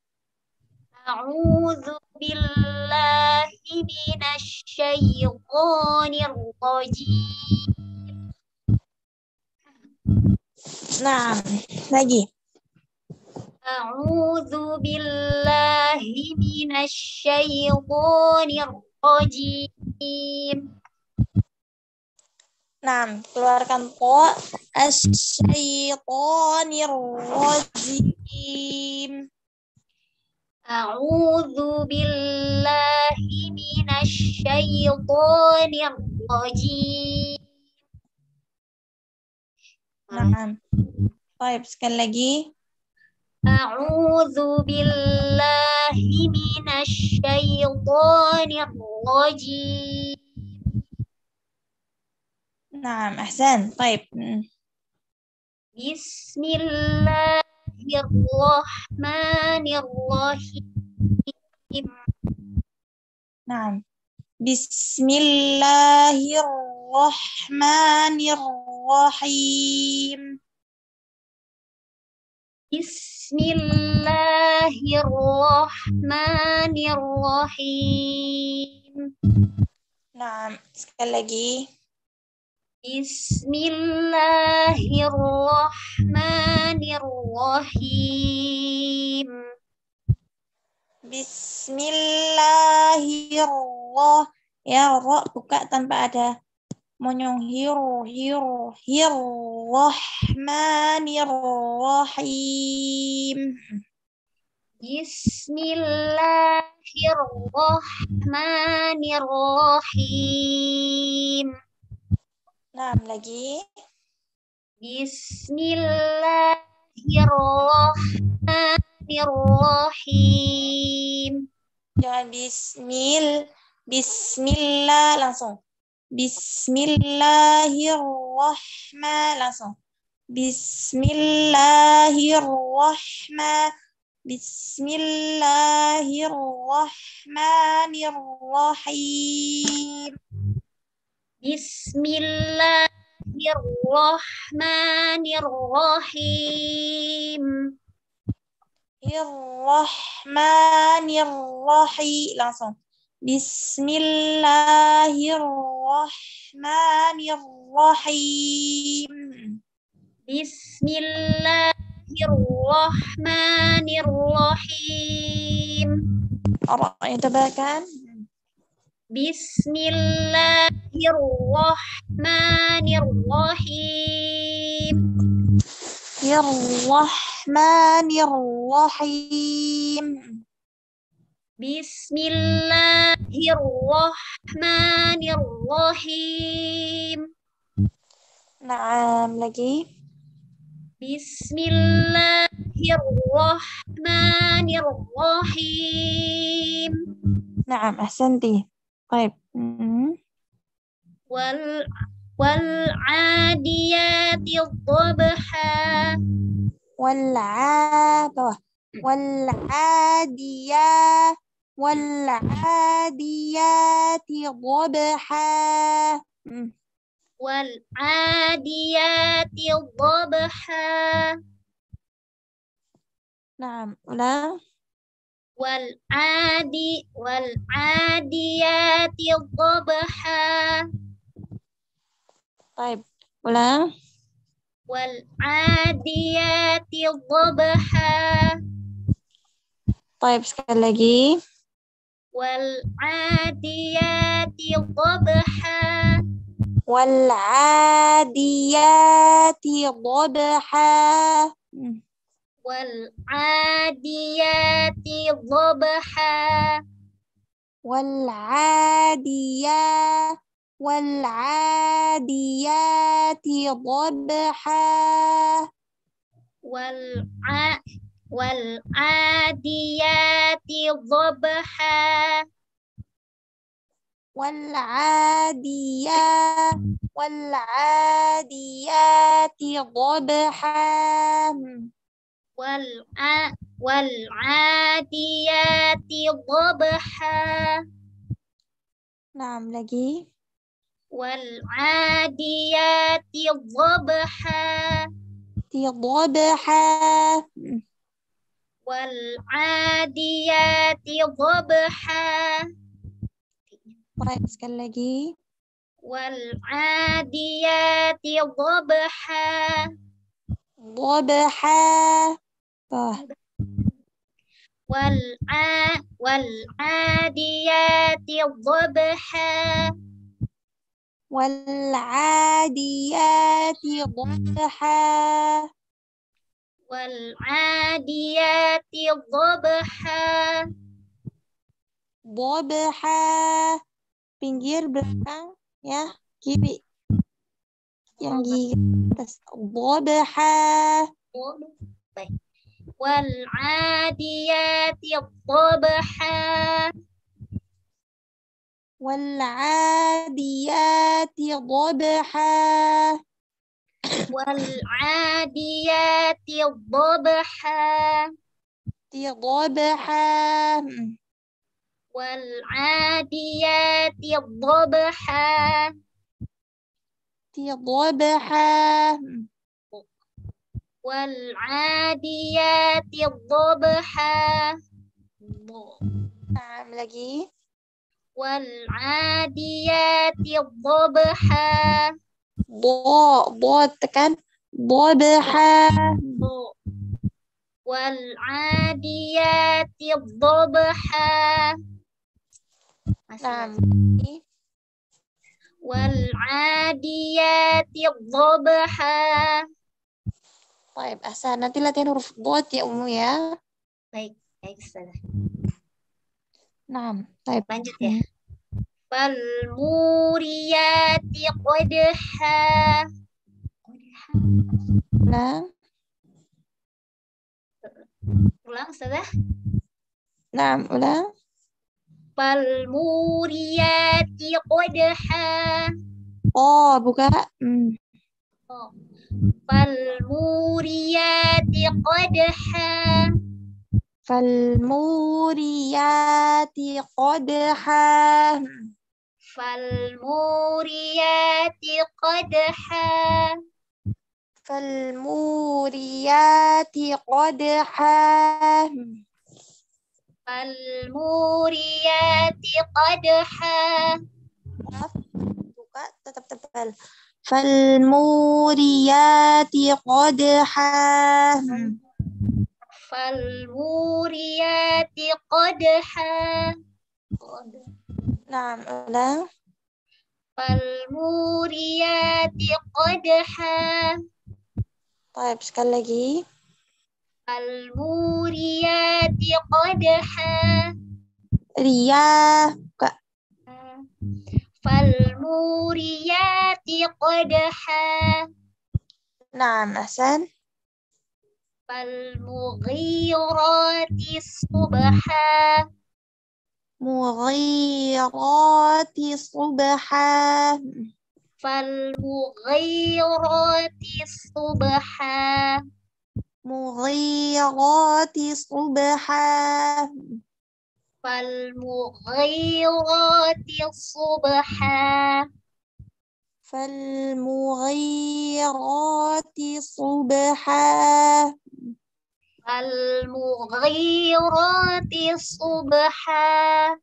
A'udzu billahi minasy syaithanir rajim. Nah, lagi. A'udzu billahi minasy syaithanir rajim. Nah, keluarkan po. Asy-syaitonir rajim. A'udzu billahi minasy syaithanir rajim. Nah, baik, sekali lagi. A'udzu billahi minasy syaithanir rajim. Nah, ahsan. Baik. Bismillahirrahmanirrahim. Nah, Bismillahirrahmanirrahim. Bismillahirrahmanirrahim. Nah, sekali lagi. Bismillahirrahmanirrahim. Bismillahirrahmanirrahim. Ya, ro buka tanpa ada monyong hiru hiru hirrahmanirrahim. Bismillahirrahmanirrahim. Nah, lagi. Bismillahirrahmanirrahim. Jangan bismil, bismillah langsung. Bismillahirrahman langsung. Bismillahirrahman. Bismillahirrahmanirrahim. Bismillahirrahmanirrahim. Irrahmanirrahim langsung. Bismillahirrahmanirrahim. Bismillahirrahmanirrahim. Orang yang tebakan. Bismillahirrahmanirrahim. Irrahmanirrahim. Bismillahirrahmanirrahim. Naam, lagi. Bismillahirrahmanirrahim. Bismillahirrahmanirrahim. Naam, ahsanti. Baik. Hmm. Wal wal adiyati dhabha. Wal a bawah. Wal adiyah wal adiyati dhabha. Hmm. Wal adiyati dhabha. Naam, ulang. Wal adi wal adiyati dhabha. Baik. Ulang. Wal adiyati dhabha. Baik, sekali lagi. Wal adiyati dhabha. Wal adiyati dhabha. Hmm. Wal adiyati dhabha. Wal adiyah wal adiyati dhabha. Wal a wal adiyati dhabha. Wal adiyah wal adiyati dhabha. Wal a wal adiyati dhabha. Naam, lagi. Wal adiyati dhabha. Dhabha. Wal adiyati dhabha. Baik, sekali lagi. Wal adiyati dhabha. Dhabha. Bawah. Wal a wal adiyati dhabha. Wal adiyati dhabha. Wal adiyati dhabha. Dhabha. Pinggir belakang ya, kiri. Yang gigi atas. Dhabha. Baik. Wal adiyati dhabha. Wal adiyati dhabha. Wal adiyati dhabha. Dhabha. Wal adiyati dhabha. Dhabha. Wal adiyati dhabha. Naam, lagi. Wal adiyati dhabha. Dha, dha tekan. Dhabha. Wal adiyati dhabha. Naam. Wal adiyati dhabha. Baik, asal nanti latihan huruf dot ya Umu ya. Baik, baik Ustazah. Naam, baik. Lanjut ya. Fal muriyati qadha. Ulang. Ulang Ustazah. Naam, ulang. Fal muriyati qadha. Oh, buka. Hmm. Oh. Fal muriyati qadha. Fal muriyati qadha. Fal muriyati qadha. Fal muriyati qadha. Fal muriyati qadha. Buka, tetap tebal. Fal muriyati qadha. Fal muriyati qadha. Naam, ulang. Fal muriyati qadha. Baik, sekali lagi. Fal muriyati qadha. Ria, buka. Fal muriyati qadha. Naam, ahsan. falmughirati subha mughirati subha falmughirati subha mughirati subha falmughirati subha فالمغيرات صبحا فالمغيرات صبحا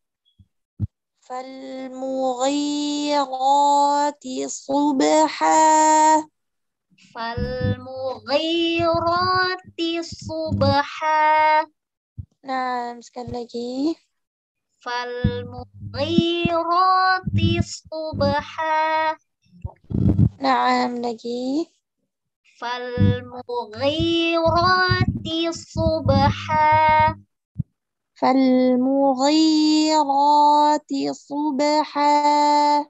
فالمغيرات صبحا فالمغيرات صبحا. Nah, sekali lagi. فالمغيرات صبحا. Naam lagi. فالمغيرات صبحا. فالمغيرات صبحا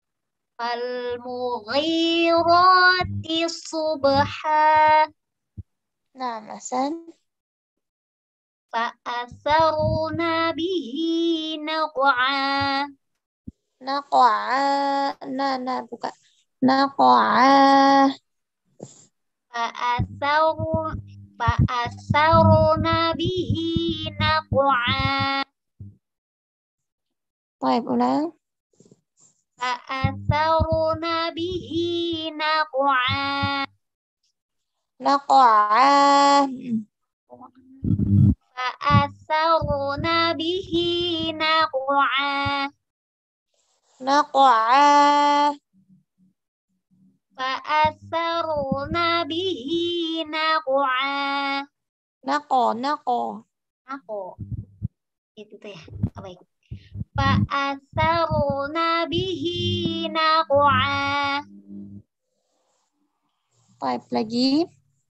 فالمغيرات صبحا. Naam, Hasan. فأثرن به نقعا. Naqa'a. Nah, nah, buka. Naqa'a. فأثر فأثرن به نقعا. Baik, ulang. فأثرن به نقعا. Naqa'a. فأثرن به نقعا. Naqa'a. فأثرن به نقعا. Naqo, naqo. Naqo. Itu teh. Baik. فأثرن به نقعا. Baik, lagi.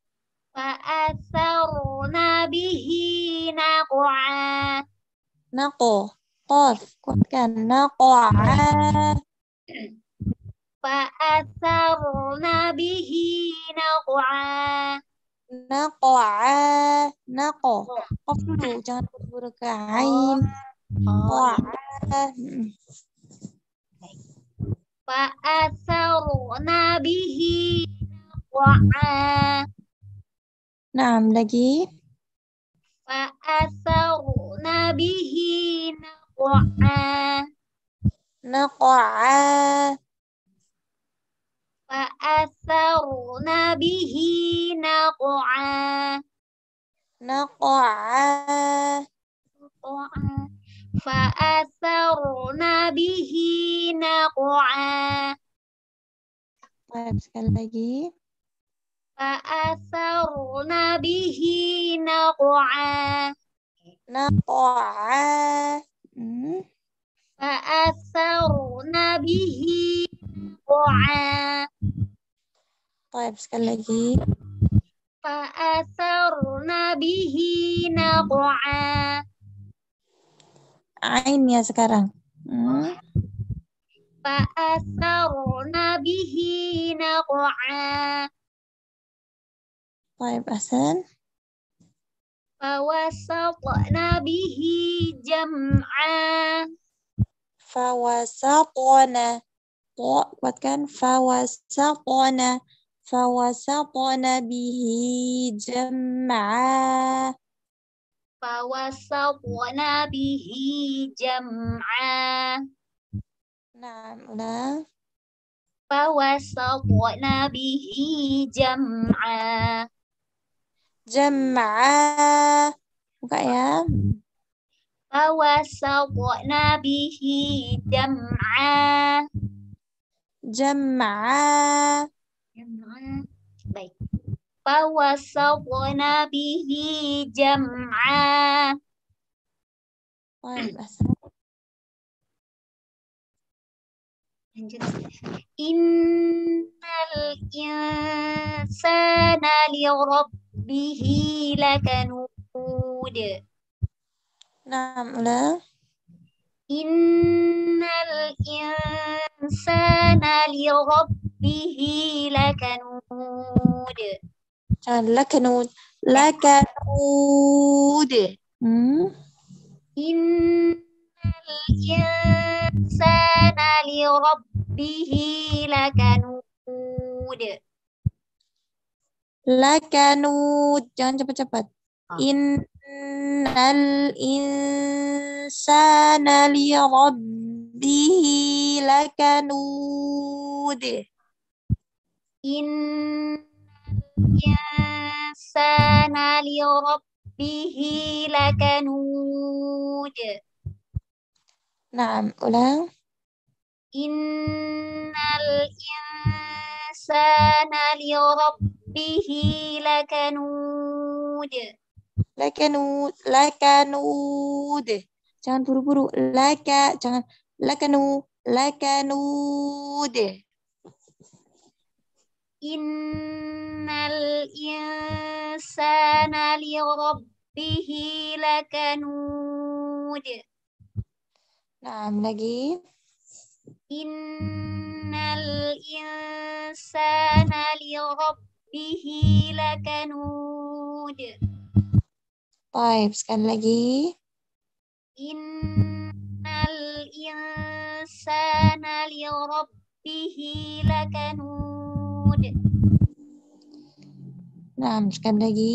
فأثرن به نقعا. Naqo. Qaf. Kuatkan. Naqa'a. فأثرن به نقعا. Naqa'a. Naqo. Qaf dulu. Jangan buru-buru ke ain. Oh, Qa'a. فأثرن به نقعا. Naam, lagi. فأثرن به نقعا. Naqa'a. فأثرن به نقعا. Naqa'a. فأثرن به نقعا. Baik, sekali lagi. فأثرن به نقعا. Naqa'a. Hmm. فأثرن به نقعا. Baik, sekali lagi. فأثرن به نقعا. Ain ya sekarang. Hmm. فأثرن به نقعا. Baik, Hasan. فوسطن به جمعا. Fawasatona. To, kuatkan. Fawasatona. Fawasatona bihi jam'a. فوسطن به جمعا. Naam, ulang. فوسطن به جمعا. Jam'a. Buka ya. فوسطن به جمعا. Jam'a. جمعا. Baik. فوسطن به جمعا. Baik, Hasan. Lanjut. Innal insana li rabbihi lakanud. Naam, ulang. Innal insana li rabbihi lakanud. Jangan lakanud. Lakanud. Hmm? Innal insana li rabbihi lakanud. Lakanud. Jangan cepat-cepat. Oh. Innal insana li rabbihi lakanud. Innal insana li rabbihi lakanud. Naam, ulang. Innal insana li rabbihi lakanud. Lakanud, lakanud. Jangan buru-buru. Laka, jangan lakanu, lakanud. Innal insana li rabbihi lakanud. Naam, lagi. Innal insana li rabbihi lakanud. Baik, sekali lagi. Innal insana li rabbihi lakanud. Naam, sekali lagi.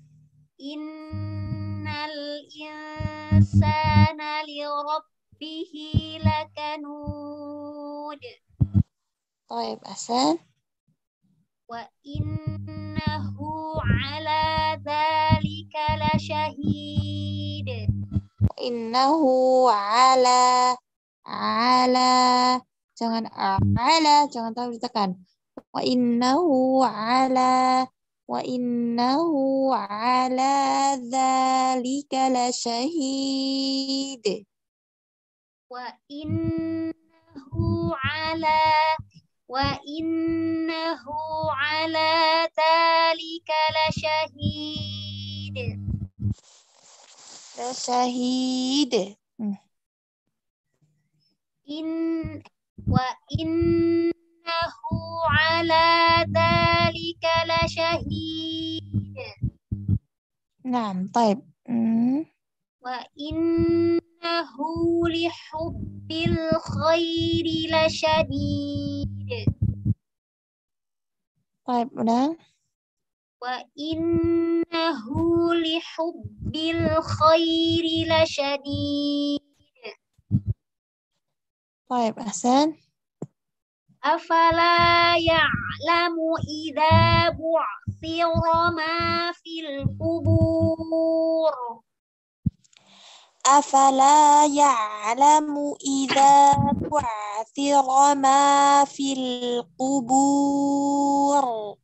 Innal insana li rabbihi lakanud. Baik, Hasan. Wa innahu ala dzalika lasyahid. Innahu ala ala jangan ala jangan terlalu ditekan. Wa innahu ala wa innahu ala dzalika lasyahid. Wa innahu ala wa innahu ala dzalika lasyahid. Lasyahid. Hmm. In wa innahu ala dzalika lasyahid. Naam, baik. Hmm. Wa innahu li hubbil khairi lasyadid. Baik, ulang. Wa innahu li hubbil khairi lasyadid. Baik, Hasan. Afala ya'lamu idza bu'thira ma fil qubur. Afala ya'lamu idza bu'thira ma fil qubur.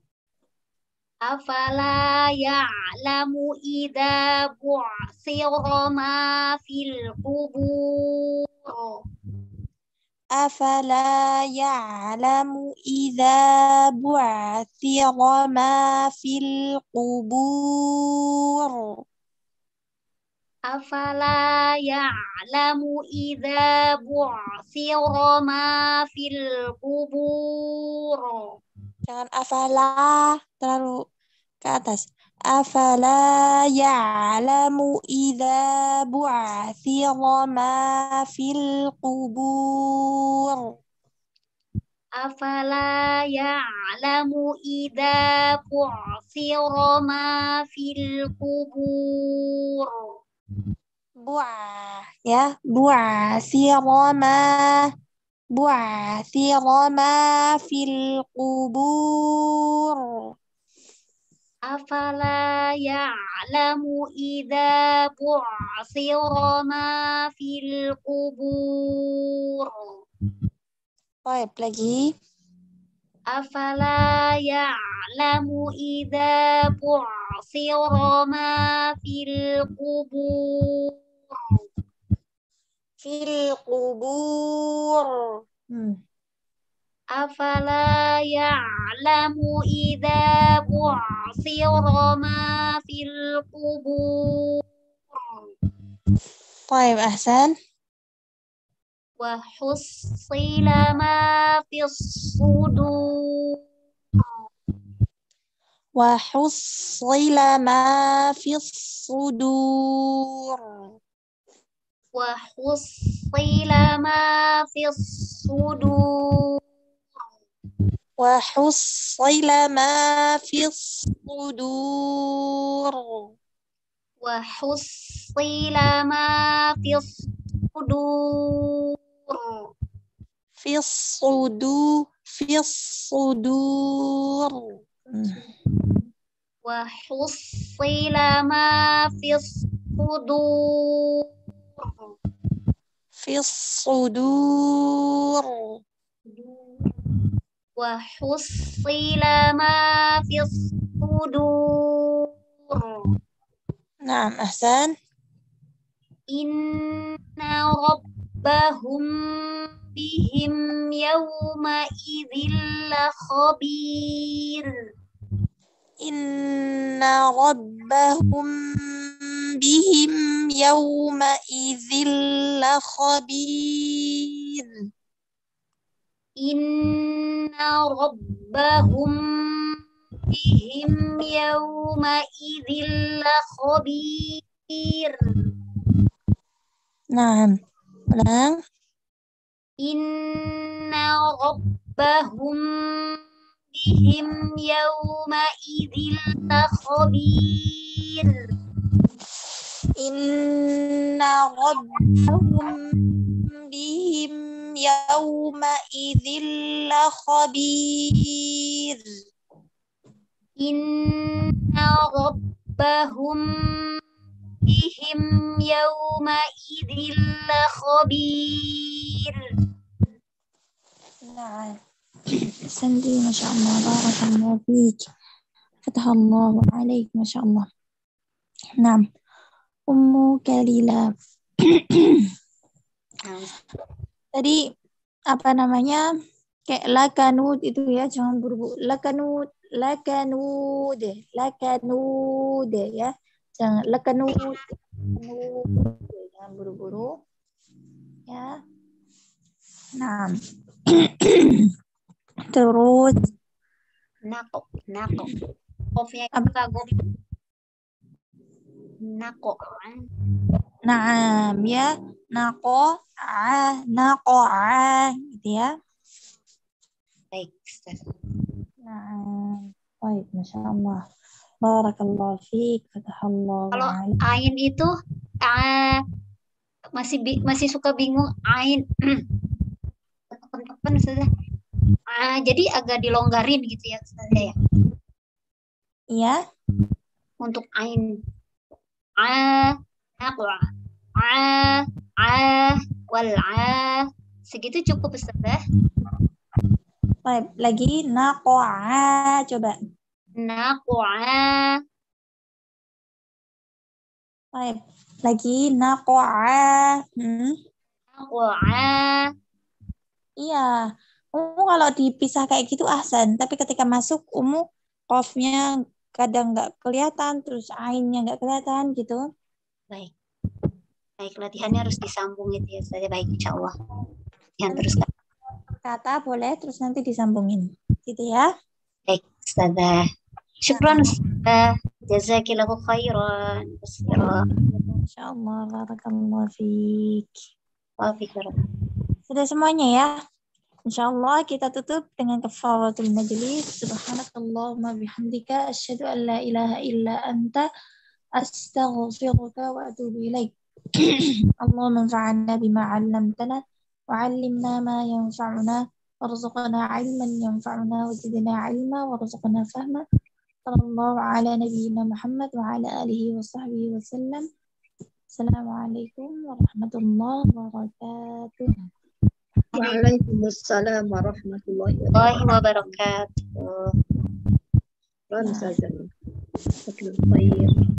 Afala ya'lamu idza bu'thira ma fil qubur. Afala ya'lamu idza bu'thira ma fil qubur. Afala ya'lamu idza bu'thira ma fil qubur. Jangan afala terlalu ke atas. Afala ya'lamu idza bu'thira ma fil qubur. Afala ya'lamu idza bu'thira ma fil qubur. Bu'ah ya, bu'thira ma bu'thira ma fil qubur. Afala ya'lamu idza bu'thira ma fil qubur. Baik, lagi. Afala ya'lamu idza bu'thira ma fil qubur. Fil qubur. Hmm. Afala ya'lamu idza bu'thira ma fil qubur. Baik, Ahsan. Wa hussila ma fis sudur. وحصل ما في الصدور وحصل ما في الصدور وحصل ما في الصدور وحصل ما في الصدور في الصدور في الصدور وحصل ما في الصدور في الصدور وحصل ما في الصدور نعم أحسن إن ربهم بهم يومئذ لخبير إن ربهم بهم يومئذ لخبير إن ربهم بهم يومئذ لخبير نعم ulang إن ربهم بهم يومئذ لخبير إن ربهم بهم يومئذ لخبير إن ربهم بهم يومئذ لخبير نعم سندي ما شاء الله بارك الله فيك فتح الله عليك ما شاء الله نعم Ummu Kalila tadi apa namanya kayak lakanud itu ya jangan buru-buru lakanud lakanud lakanud ya jangan lakanud jangan buru-buru ya nah terus nako nako kofnya itu kagum nako Naam ya nako ah nako ah gitu ya baik Naam baik masya Allah barakallahu fiik fatahallahu kalau alaik ain itu ah, masih bi masih suka bingung ain tepen-tepen sudah ah, jadi agak dilonggarin gitu ya saya iya untuk ain a aqwa a a wal a segitu cukup Ustaz ya baik lagi naqa'a coba naqwa baik lagi naqa'a hmm. naqwa Iya Umu kalau dipisah kayak gitu ahsan tapi ketika masuk Umu qafnya kadang nggak kelihatan terus ainnya nggak kelihatan gitu baik baik latihannya harus disambung gitu ya Ustaz baik insyaallah latihan terus kata boleh terus nanti disambungin gitu ya baik Ustazah syukran Ustazah jazakillahu khairan insyaallah barakallahu fiik wa fiik sudah semuanya ya insyaallah kita tutup dengan kafaratul majlis subhanakallahumma bihamdika asyhadu an la ilaha illa anta astaghfiruka wa atubu ilaik Allahumma anfa'na bima 'allamtana wa 'allimna ma yanfa'una warzuqna 'ilman yanfa'una wa zidna 'ilma warzuqna fahma sallallahu ala nabiyyina Muhammad wa ala alihi wa sahbihi wa sallam assalamualaikum warahmatullahi wabarakatuh Waalaikumsalam warahmatullahi wabarakatuh. wabarakatuh.